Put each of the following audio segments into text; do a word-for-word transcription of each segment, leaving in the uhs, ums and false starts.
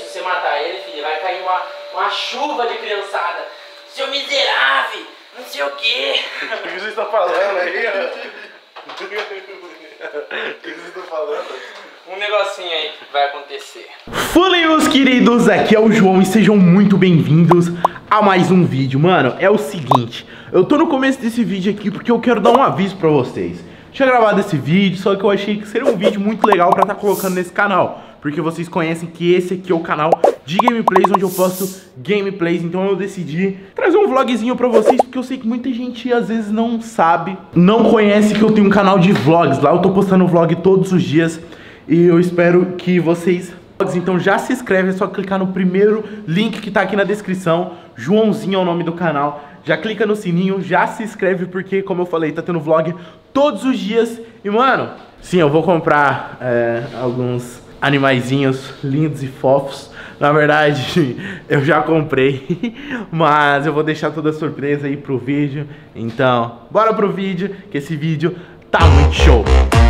se você matar ele, filho, vai cair uma, uma chuva de criançada. Seu miserável, não sei o quê. O que você está falando aí, ó? O que você está falando? Um negocinho aí vai acontecer. Fala aí, meus queridos, aqui é o João e sejam muito bem-vindos a mais um vídeo. Mano, é o seguinte, eu tô no começo desse vídeo aqui porque eu quero dar um aviso pra vocês. Tinha gravado esse vídeo, só que eu achei que seria um vídeo muito legal pra estar colocando nesse canal, porque vocês conhecem que esse aqui é o canal de gameplays, onde eu posto gameplays. Então eu decidi trazer um vlogzinho pra vocês, porque eu sei que muita gente às vezes não sabe, não conhece que eu tenho um canal de vlogs. Lá eu tô postando vlog todos os dias e eu espero que vocês... Então já se inscreve, é só clicar no primeiro link que tá aqui na descrição. Joãozinho é o nome do canal. Já clica no sininho, já se inscreve, porque como eu falei, tá tendo vlog todos os dias. E mano, sim, eu vou comprar é, alguns animaizinhos lindos e fofos. Na verdade, eu já comprei, mas eu vou deixar toda a surpresa aí pro vídeo. Então, bora pro vídeo, que esse vídeo tá muito show.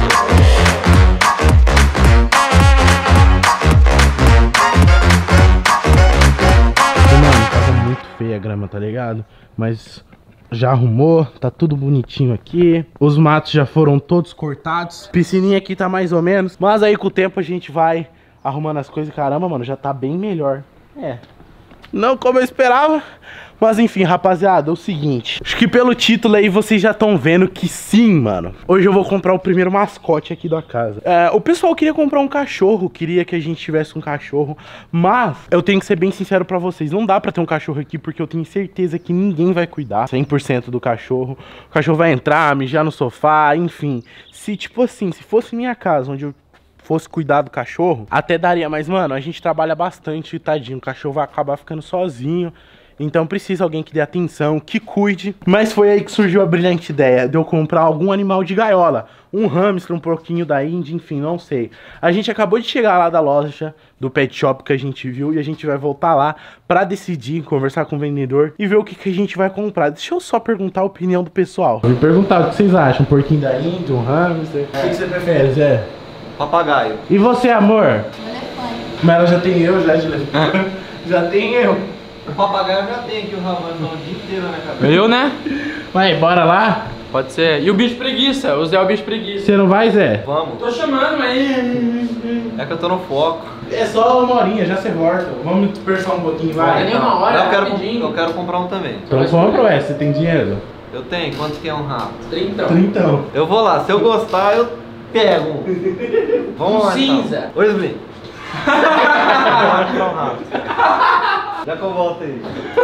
Muito feia a grama, tá ligado? Mas já arrumou, tá tudo bonitinho aqui. Os matos já foram todos cortados. Piscininha aqui tá mais ou menos, mas aí com o tempo a gente vai arrumando as coisas. Caramba, mano, já tá bem melhor. É, não como eu esperava, mas enfim, rapaziada, é o seguinte, acho que pelo título aí vocês já estão vendo que sim, mano, hoje eu vou comprar o primeiro mascote aqui da casa. É, o pessoal queria comprar um cachorro, queria que a gente tivesse um cachorro, mas eu tenho que ser bem sincero pra vocês, não dá pra ter um cachorro aqui porque eu tenho certeza que ninguém vai cuidar cem por cento do cachorro. O cachorro vai entrar, mijar no sofá, enfim. Se tipo assim, se fosse minha casa, onde eu fosse cuidar do cachorro, até daria, mas mano, a gente trabalha bastante, tadinho, o cachorro vai acabar ficando sozinho. Então precisa alguém que dê atenção, que cuide. Mas foi aí que surgiu a brilhante ideia de eu comprar algum animal de gaiola. Um hamster, um porquinho da Índia, enfim, não sei. A gente acabou de chegar lá da loja, do pet shop que a gente viu. E a gente vai voltar lá pra decidir, conversar com o vendedor e ver o que, que a gente vai comprar. Deixa eu só perguntar a opinião do pessoal. Vou perguntar o que vocês acham. Um porquinho da Índia, um hamster. É. O que, que você prefere, Zé? Papagaio. E você, amor? Elefante. Mas ela já tem eu, já, já, já tem eu. O papagaio já tem aqui, o Raul o dia inteiro na cabeça. Eu, né? Vai, bora lá? Pode ser. E o bicho preguiça? O Zé é o bicho preguiça. Você não vai, Zé? Vamos. Tô chamando, mas... É que eu tô no foco. É só uma horinha, já você volta. Vamos dispersar um pouquinho, Não é vai. nem uma hora, eu, quero, rapidinho. eu quero comprar um também. Então compra, ué, você tem dinheiro? Eu tenho. Quanto que é um rato? Trinta. Trintão. Eu vou lá. Se eu gostar, eu pego. Vamos lá, Cinza. então. Oi, Slim. Pode comprar um rato. Já que eu volto aí.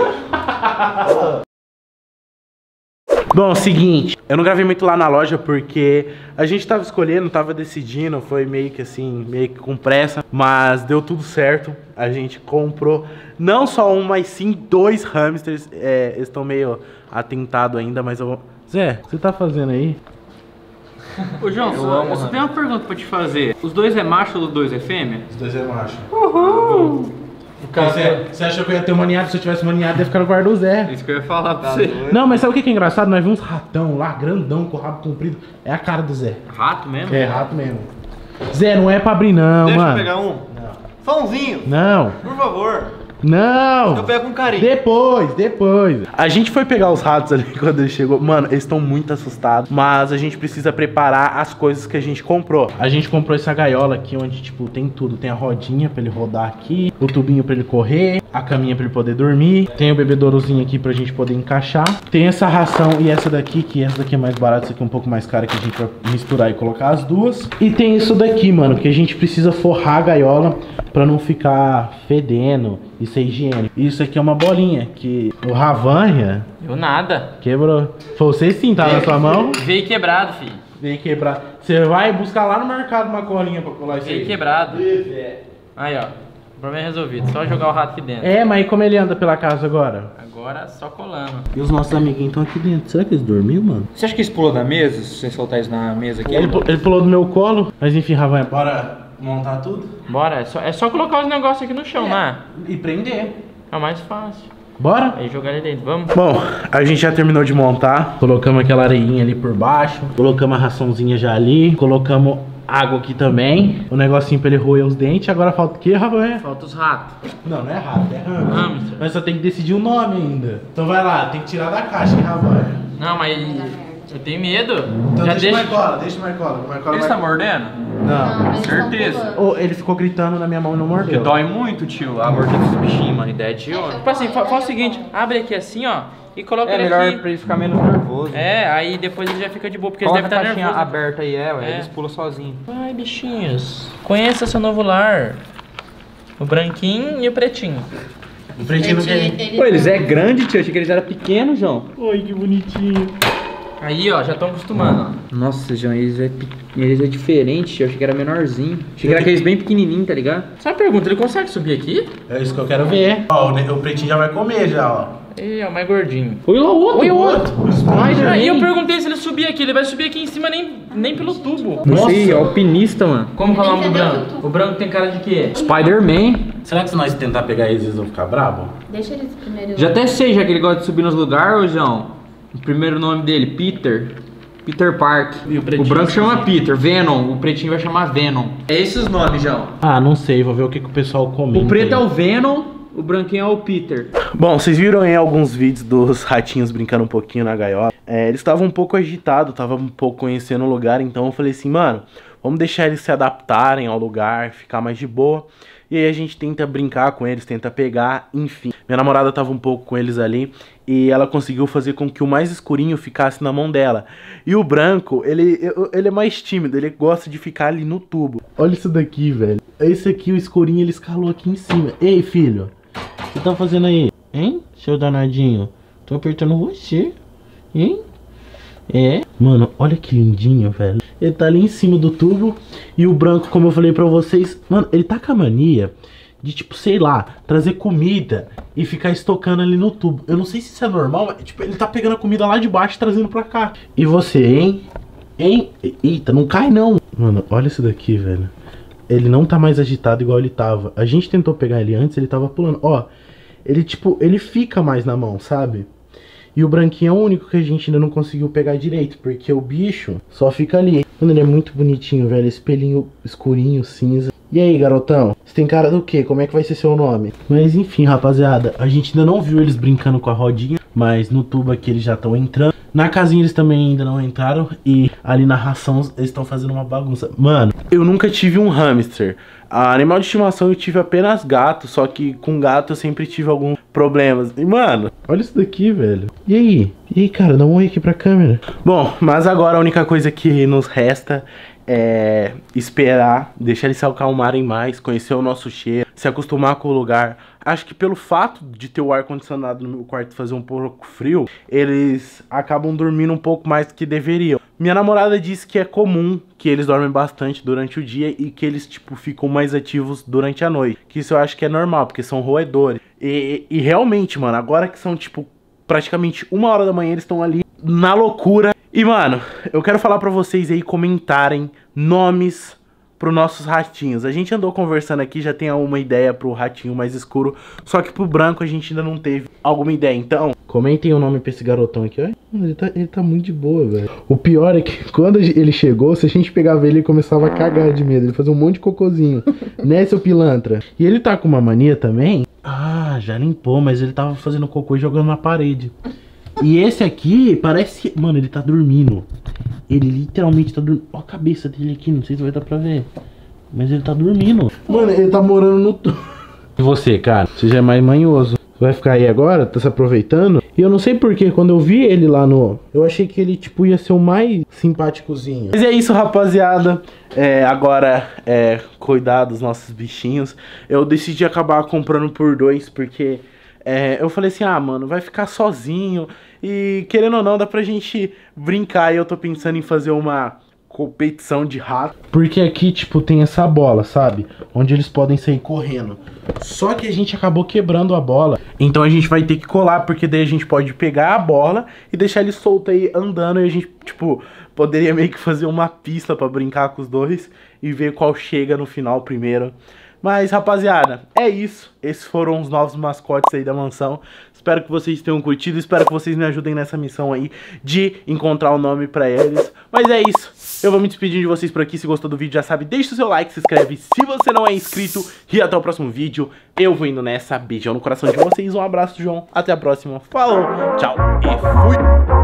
Bom, seguinte, eu não gravei muito lá na loja porque a gente tava escolhendo, tava decidindo, foi meio que assim, meio que com pressa, mas deu tudo certo. A gente comprou não só um, mas sim dois hamsters. É, eles estão meio atentados ainda, mas eu vou... Zé, o que você tá fazendo aí? Ô João, Eu só, amo eu só tenho uma pergunta pra te fazer. Os dois é macho ou os dois é fêmea? Os dois é macho. Uhul! Você, você achou que eu ia ter maniado? Se eu tivesse maniado, ia ficar no guarda do Zé. Isso que eu ia falar pra Tá você. doido? Não, mas sabe o que que é engraçado? Nós vimos uns ratão lá, grandão, com o rabo comprido. É a cara do Zé. Rato mesmo? É, rato mesmo. Zé, não é pra abrir não, Deixa mano. eu pegar um. Só umzinho. Não, Por favor. não. Eu pego com carinho. Depois, depois. A gente foi pegar os ratos ali quando ele chegou. Mano, eles estão muito assustados. Mas a gente precisa preparar as coisas que a gente comprou. A gente comprou essa gaiola aqui, onde, tipo, tem tudo. Tem a rodinha pra ele rodar aqui, o tubinho pra ele correr, a caminha pra ele poder dormir. Tem o bebedourozinho aqui pra gente poder encaixar. Tem essa ração e essa daqui, que essa daqui é mais barata, essa aqui é um pouco mais cara, que a gente vai misturar e colocar as duas. E tem isso daqui, mano, que a gente precisa forrar a gaiola pra não ficar fedendo e ser higiênico. Isso aqui é uma bolinha que o Ravanha Eu nada. quebrou. Foi você sim, tá na sua mão? Veio quebrado, filho. Veio quebrar. Você vai buscar lá no mercado uma colinha pra colar isso Veio aí. quebrado. Aí, ó. O problema é resolvido. Só jogar o rato aqui dentro. É, mas e como ele anda pela casa agora? Agora só colando. E os nossos amiguinhos estão aqui dentro. Será que eles dormiram, mano? Você acha que eles pulou da mesa, se você soltar isso na mesa aqui? Ele, pu- ele pulou do meu colo. Mas enfim, Ravanha, bora montar tudo? Bora, é só, é só colocar os negócios aqui no chão, né? E prender. É o mais fácil. Bora? Aí jogar ele dentro, vamos? Bom, a gente já terminou de montar. Colocamos aquela areinha ali por baixo. Colocamos a raçãozinha já ali. Colocamos água aqui também. O negocinho pra ele roer os dentes. Agora falta o quê, Rafael? Falta os ratos. Não, não é rato, é hamster. Hamster. Mas só tem que decidir o nome ainda. Então vai lá, tem que tirar da caixa, hein, Rafael? Não, mas eu tenho medo. Então Já deixa, deixa... o Marcola, deixa o Marcola. O Marcola Ele vai... tá mordendo? Não. Não, eles tão certeza. pulando. Oh, ele ficou gritando na minha mão e não Porque mordeu. dói muito, tio, a mordida dos bichinhos, mano. Ideia de tio. Tipo assim, fa faz o seguinte, abre aqui assim, ó, e coloca É ele melhor aqui. pra ele ficar menos nervoso. É, aí depois ele já fica de boa, porque Coloca eles a devem estar caixinha nervosos. aberta aí, é, ué, É. eles pulam sozinhos. Ai, bichinhos. Conheça seu novo lar. O branquinho e o pretinho. O pretinho não Ele- quer... ele- Pô, eles é grande, tio, achei que eles eram pequenos, João. Oi, que bonitinho. Aí, ó, já estão acostumando, ó. Nossa, João, eles é, pe- eles é diferente, tio, achei que era menorzinho. Achei que era aqueles bem pequenininhos, tá ligado? Só uma pergunta, ele consegue subir aqui? É isso que eu quero ver. Ó, o, ne- o pretinho já vai comer já, ó. Ih, é o mais gordinho. Olha lá o outro. Oi, o outro. O Spider. Aí eu perguntei se ele subir aqui, ele vai subir aqui em cima nem, nem pelo tubo. Você aí, alpinista, mano. Como que é o nome do Entendeu? branco? O branco tem cara de quê? Spider-Man. Será que se nós tentar pegar eles, eles vão ficar bravos? Deixa eles primeiro. Já até sei, já que ele gosta de subir nos lugares, ô João. O primeiro nome dele, Peter. Peter Park. E o O, pretinho? branco chama Peter. Venom. O pretinho vai chamar Venom. É esses os nomes, João. Ah, não sei, vou ver o que, que o pessoal comenta. O preto é aí. o Venom, o branquinho é o Peter. Bom, vocês viram aí alguns vídeos dos ratinhos brincando um pouquinho na gaiola. É, eles estavam um pouco agitados, estavam um pouco conhecendo o lugar, então eu falei assim, mano, vamos deixar eles se adaptarem ao lugar, ficar mais de boa. E aí a gente tenta brincar com eles, tenta pegar, enfim. Minha namorada tava um pouco com eles ali e ela conseguiu fazer com que o mais escurinho ficasse na mão dela. E o branco, ele, ele é mais tímido, ele gosta de ficar ali no tubo. Olha isso daqui, velho. Esse aqui, o escurinho, ele escalou aqui em cima. Ei, filho, o que você tá fazendo aí? Hein, seu danadinho? Tô apertando você, hein? É? Mano, olha que lindinho, velho. Ele tá ali em cima do tubo. E o branco, como eu falei pra vocês, mano, ele tá com a mania de, tipo, sei lá, trazer comida e ficar estocando ali no tubo. Eu não sei se isso é normal, mas, tipo, ele tá pegando a comida lá de baixo e trazendo pra cá. E você, hein? Hein? Eita, não cai não. Mano, olha isso daqui, velho. Ele não tá mais agitado igual ele tava. A gente tentou pegar ele antes, ele tava pulando. Ó, ele, tipo, ele fica mais na mão, sabe? E o branquinho é o único que a gente ainda não conseguiu pegar direito, porque o bicho só fica ali. Mano, ele é muito bonitinho, velho. Esse pelinho escurinho, cinza. E aí, garotão? Você tem cara do quê? Como é que vai ser seu nome? Mas enfim, rapaziada, a gente ainda não viu eles brincando com a rodinha, mas no tubo aqui eles já estão entrando. Na casinha eles também ainda não entraram e ali na ração eles estão fazendo uma bagunça. Mano, eu nunca tive um hamster. A animal de estimação eu tive apenas gato, só que com gato eu sempre tive alguns problemas. E mano, olha isso daqui, velho. E aí? E aí, cara, dá um oi aqui pra câmera. Bom, mas agora a única coisa que nos resta é esperar, deixar eles se acalmarem mais, conhecer o nosso cheiro, se acostumar com o lugar. Acho que pelo fato de ter o ar-condicionado no meu quarto fazer um pouco frio, eles acabam dormindo um pouco mais do que deveriam. Minha namorada disse que é comum que eles dormem bastante durante o dia e que eles, tipo, ficam mais ativos durante a noite. Que isso eu acho que é normal, porque são roedores. E, e realmente, mano, agora que são, tipo, praticamente uma hora da manhã, eles estão ali na loucura. E, mano, eu quero falar pra vocês aí comentarem nomes pros nossos ratinhos. A gente andou conversando aqui, já tem uma ideia pro ratinho mais escuro, só que pro branco a gente ainda não teve alguma ideia. Então, comentem o nome pra esse garotão aqui. Olha, ele tá, ele tá muito de boa, velho. O pior é que quando ele chegou, se a gente pegava ele, ele começava a cagar de medo. Ele fazia um monte de cocôzinho, né, seu pilantra? E ele tá com uma mania também. Ah, já limpou, mas ele tava fazendo cocô e jogando na parede. E esse aqui parece que... Mano, ele tá dormindo. Ele literalmente tá dormindo. Olha a cabeça dele aqui, não sei se vai dar pra ver. Mas ele tá dormindo. Mano, ele tá morando no... E você, cara? Você já é mais manhoso. Você vai ficar aí agora? Tá se aproveitando? E eu não sei porquê, quando eu vi ele lá no... Eu achei que ele, tipo, ia ser o mais simpáticozinho. Mas é isso, rapaziada. É, agora, é... cuidar dos nossos bichinhos. Eu decidi acabar comprando por dois, porque... É, eu falei assim, ah, mano, vai ficar sozinho e, querendo ou não, dá pra gente brincar. E eu tô pensando em fazer uma competição de rato. Porque aqui, tipo, tem essa bola, sabe? Onde eles podem sair correndo. Só que a gente acabou quebrando a bola. Então a gente vai ter que colar, porque daí a gente pode pegar a bola e deixar ele solto aí andando. E a gente, tipo, poderia meio que fazer uma pista pra brincar com os dois e ver qual chega no final primeiro. Mas, rapaziada, é isso. Esses foram os novos mascotes aí da mansão. Espero que vocês tenham curtido. Espero que vocês me ajudem nessa missão aí de encontrar o nome pra eles. Mas é isso. Eu vou me despedindo de vocês por aqui. Se gostou do vídeo, já sabe, deixa o seu like, se inscreve se você não é inscrito. E até o próximo vídeo. Eu vou indo nessa. Beijão no coração de vocês. Um abraço, João. Até a próxima. Falou, tchau e fui.